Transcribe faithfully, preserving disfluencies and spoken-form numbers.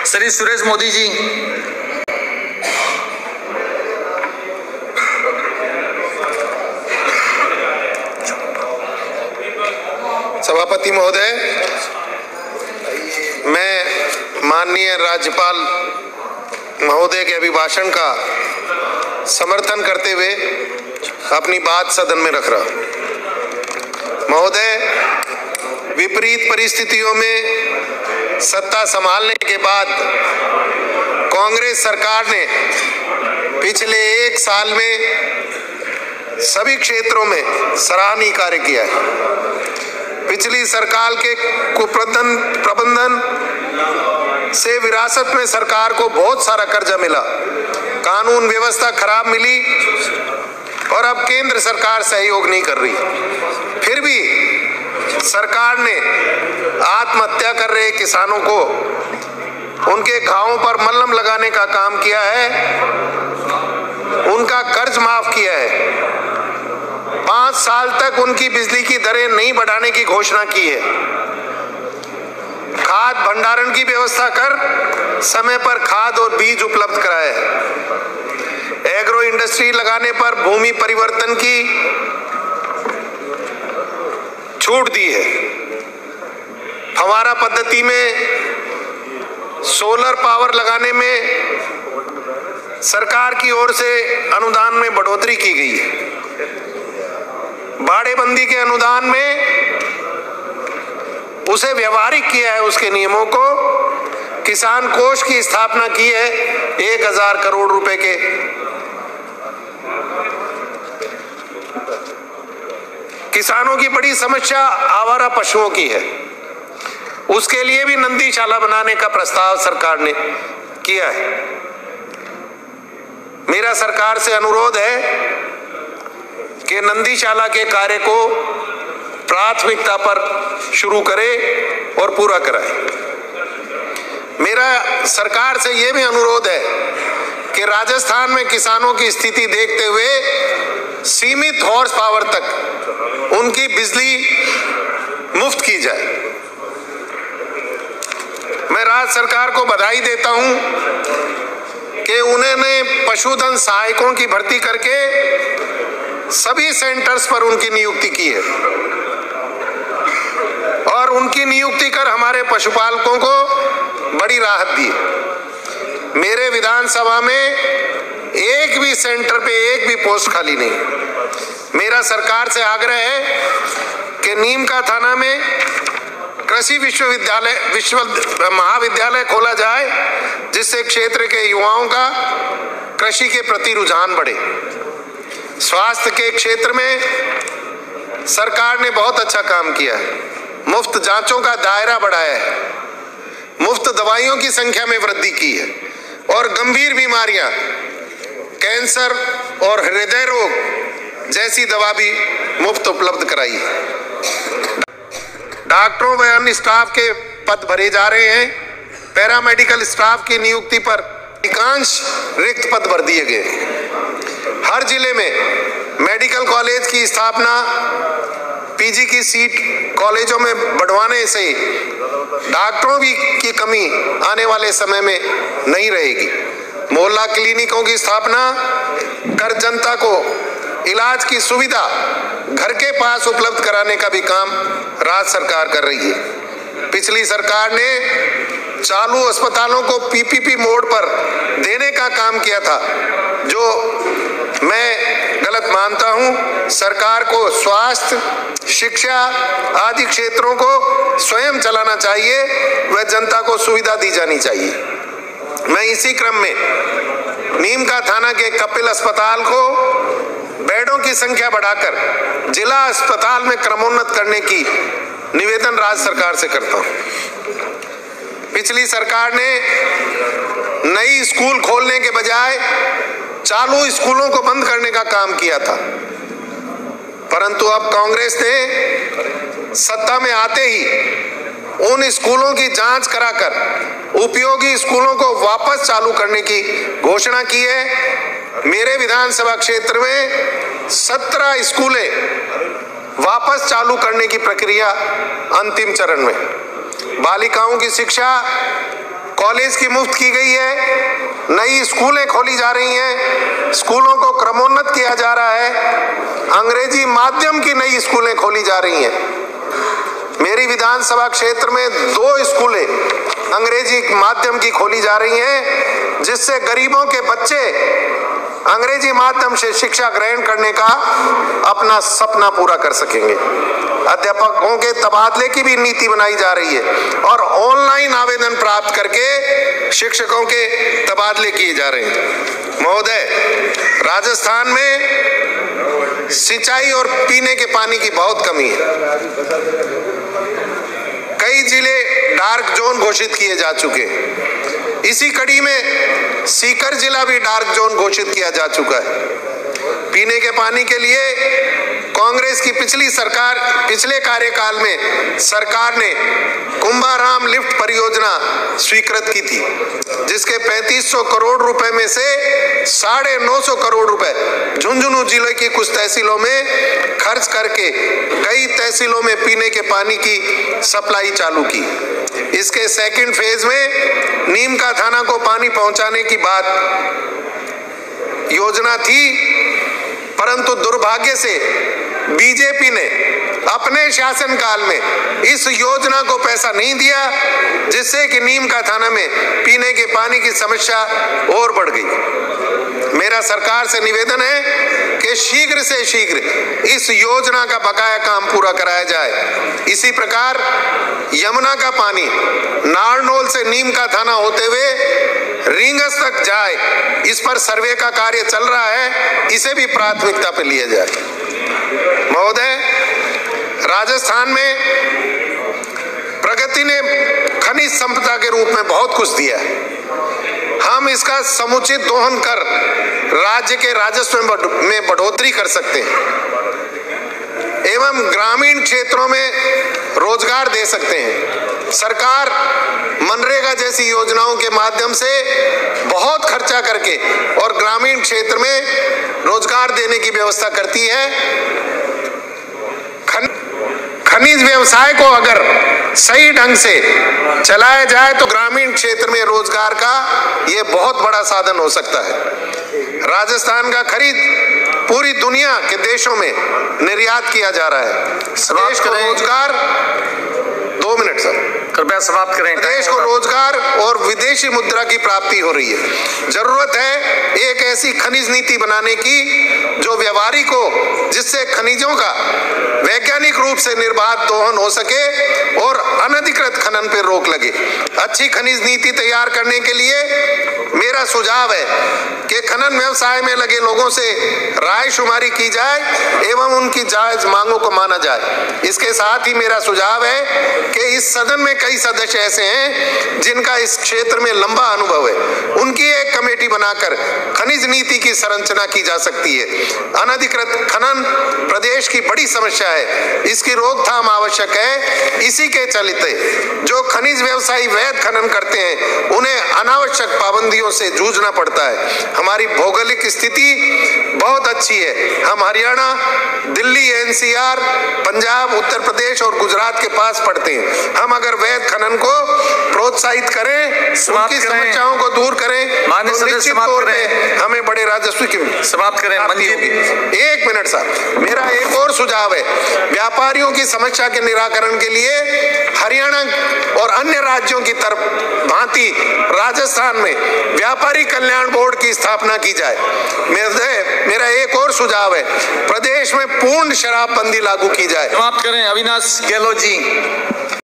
श्री सुरेश मोदी जी। सभापति महोदय, मैं माननीय राज्यपाल महोदय के अभिभाषण का समर्थन करते हुए अपनी बात सदन में रख रहा हूं। महोदय, विपरीत परिस्थितियों में सत्ता संभालने के बाद कांग्रेस सरकार ने पिछले एक साल में सभी क्षेत्रों में सराहनीय कार्य किया है। पिछली सरकार के कुप्रबंधन प्रबंधन से विरासत में सरकार को बहुत सारा कर्जा मिला, कानून व्यवस्था खराब मिली और अब केंद्र सरकार सहयोग नहीं कर रही। फिर भी सरकार ने आत्महत्या कर रहे किसानों को उनके घावों पर मलहम लगाने का काम किया है, उनका कर्ज माफ किया है, पांच साल तक उनकी बिजली की दरें नहीं बढ़ाने की घोषणा की है, खाद भंडारण की व्यवस्था कर समय पर खाद और बीज उपलब्ध कराया है, एग्रो इंडस्ट्री लगाने पर भूमि परिवर्तन की छूट दी है, फव्वारा पद्धति में सोलर पावर लगाने में सरकार की ओर से अनुदान में बढ़ोतरी की गई है, बाड़ेबंदी के अनुदान में उसे व्यवहारिक किया है, उसके नियमों को, किसान कोष की स्थापना की है एक हजार करोड़ रुपए के। किसानों की बड़ी समस्या आवारा पशुओं की है, उसके लिए भी नंदीशाला बनाने का प्रस्ताव सरकार ने किया है। मेरा सरकार से अनुरोध है कि नंदीशाला के कार्य को प्राथमिकता पर शुरू करे और पूरा कराए। मेरा सरकार से यह भी अनुरोध है कि राजस्थान में किसानों की स्थिति देखते हुए सीमित हॉर्स पावर तक उनकी बिजली मुफ्त की जाए। मैं राज्य सरकार को बधाई देता हूं कि उन्होंने पशुधन सहायकों की भर्ती करके सभी सेंटर्स पर उनकी नियुक्ति की है और उनकी नियुक्ति कर हमारे पशुपालकों को बड़ी राहत दी है। मेरे विधानसभा में एक भी सेंटर पे एक भी पोस्ट खाली नहीं। मेरा सरकार से आग्रह है कि नीम का थाना में कृषि विश्वविद्यालय विश्व महाविद्यालय खोला जाए, जिससे क्षेत्र के युवाओं का कृषि के प्रति रुझान बढ़े। स्वास्थ्य के क्षेत्र में सरकार ने बहुत अच्छा काम किया है, मुफ्त जांचों का दायरा बढ़ाया है, मुफ्त दवाइयों की संख्या में वृद्धि की है और गंभीर बीमारियां, कैंसर और हृदय रोग जैसी दवा भी मुफ्त उपलब्ध कराई है। डॉक्टरों व अन्य स्टाफ के पद भरे जा रहे हैं। पैरामेडिकल स्टाफ की नियुक्ति पर अधिकांश रिक्त पद भर दिए गए। हर जिले में मेडिकल कॉलेज की स्थापना, पीजी की सीट कॉलेजों में बढ़वाने से डॉक्टरों की, की कमी आने वाले समय में नहीं रहेगी। मोहल्ला क्लिनिकों की स्थापना कर जनता को इलाज की सुविधा घर के पास उपलब्ध कराने का भी काम राज्य सरकार कर रही है। पिछली सरकार ने चालू अस्पतालों को पीपीपी मोड पर देने का काम किया था, जो मैं गलत मानता हूं। सरकार को स्वास्थ्य, शिक्षा आदि क्षेत्रों को स्वयं चलाना चाहिए, वह जनता को सुविधा दी जानी चाहिए। मैं इसी क्रम में नीम का थाना के कपिल अस्पताल को बेडों की संख्या बढ़ाकर जिला अस्पताल में क्रमोन्नत करने की निवेदन राज्य सरकार से करता हूं। पिछली सरकार ने नई स्कूल खोलने के बजाय चालू स्कूलों को बंद करने का काम किया था, परंतु अब कांग्रेस ने सत्ता में आते ही उन स्कूलों की जांच कराकर उपयोगी स्कूलों को वापस चालू करने की घोषणा की है। मेरे विधानसभा क्षेत्र में सत्रह स्कूलें वापस चालू करने की प्रक्रिया अंतिम चरण में। बालिकाओं की शिक्षा कॉलेज की मुफ्त की गई है, नई स्कूलें खोली जा रही हैं, स्कूलों को क्रमोन्नत किया जा रहा है, अंग्रेजी माध्यम की नई स्कूलें खोली जा रही हैं। मेरी विधानसभा क्षेत्र में दो स्कूलें अंग्रेजी माध्यम की खोली जा रही हैं, जिससे गरीबों के बच्चे अंग्रेजी माध्यम से शिक्षा ग्रहण करने का अपना सपना पूरा कर सकेंगे। अध्यापकों के तबादले की भी नीति बनाई जा रही है और ऑनलाइन आवेदन प्राप्त करके शिक्षकों के तबादले किए जा रहे हैं। महोदय, राजस्थान में सिंचाई और पीने के पानी की बहुत कमी है। कई जिले डार्क जोन घोषित किए जा चुके हैं। इसी कड़ी में सीकर जिला भी डार्क जोन घोषित किया जा चुका है। पीने के पानी के लिए कांग्रेस की पिछली सरकार पिछले कार्यकाल में सरकार ने कुंभाराम लिफ्ट परियोजना स्वीकृत की थी, जिसके पैंतीस सौ करोड़ रुपए में से साढ़े नौ सौ करोड़ रुपए झुंझुनू जिले की कुछ तहसीलों में खर्च करके कई तहसीलों में पीने के पानी की सप्लाई चालू की। इसके सेकंड फेज में नीम का थाना को पानी पहुंचाने की बात योजना थी, परंतु दुर्भाग्य से बीजेपी ने अपने शासनकाल में इस योजना को पैसा नहीं दिया, जिससे कि नीम का थाना में पीने के पानी की समस्या और बढ़ गई। मेरा सरकार से निवेदन है कि शीघ्र से शीघ्र इस योजना का बकाया काम पूरा कराया जाए। इसी प्रकार यमुना का पानी नारनौल से नीम का थाना होते हुए रींगस तक जाए, इस पर सर्वे का कार्य चल रहा है, इसे भी प्राथमिकता पर लिया जाए। महोदय, राजस्थान में प्रगति ने खनिज संपदा के रूप में बहुत कुछ दिया है। हम इसका समुचित दोहन कर राज्य के राजस्व में बढ़ोतरी कर सकते हैं एवं ग्रामीण क्षेत्रों में रोजगार दे सकते हैं। सरकार मनरेगा जैसी योजनाओं के माध्यम से बहुत खर्चा करके और ग्रामीण क्षेत्र में रोजगार देने की व्यवस्था करती है। खनिज व्यवसाय को अगर सही ढंग से चलाया जाए तो ग्रामीण क्षेत्र में रोजगार का ये बहुत बड़ा साधन हो सकता है। राजस्थान का खरीद पूरी दुनिया के देशों में निर्यात किया जा रहा है। देश को रोजगार दो मिनट सर कृपया समाप्त करें। देश को रोजगार और विदेशी मुद्रा की प्राप्ति हो रही है। जरूरत है एक ऐसी खनिज नीति बनाने की जो व्यवहारिक हो, जिससे खनिजों का वैज्ञानिक रूप से निर्बाध दोहन हो सके और अनधिकृत खनन पर रोक लगे। अच्छी खनिज नीति तैयार करने के लिए मेरा सुझाव है कि खनन व्यवसाय में लगे लोगों से राय शुमारी की जाए एवं उनकी जायज मांगों को माना जाए। इसके साथ ही मेरा सुझाव है कि इस सदन में कई सदस्य ऐसे हैं जिनका इस क्षेत्र में लंबा अनुभव है, उनकी एक कमेटी बनाकर खनिज नीति की संरचना की जा सकती है। अनधिकृत खनन प्रदेश की बड़ी समस्या है, इसकी रोकथाम आवश्यक है। इसी के चलते जो खनिज व्यवसायी वैध खनन करते हैं उन्हें अनावश्यक पाबंदियों से जूझना पड़ता है। हमारी भौगोलिक स्थिति बहुत अच्छी है। हम हरियाणा, दिल्ली, एनसीआर, पंजाब, उत्तर प्रदेश और गुजरात के पास पड़ते हैं। हम अगर वैध खनन को प्रोत्साहित करें, उनकी समस्याओं को दूर करें, माननीय तो निश्चित तौर पे हमें बड़े राजस्व की समाप्त करें। एक मिनट सर, मेरा एक और सुझाव है। व्यापारियों की समस्या के निराकरण के लिए हरियाणा और अन्य राज्यों की तरफ भांति राजस्थान में व्यापारी कल्याण बोर्ड की स्थापना की जाए। मेरा एक और सुझाव है, प्रदेश में पूर्ण शराबबंदी लागू की जाए। समाप्त करें। अविनाश गहलोत जी।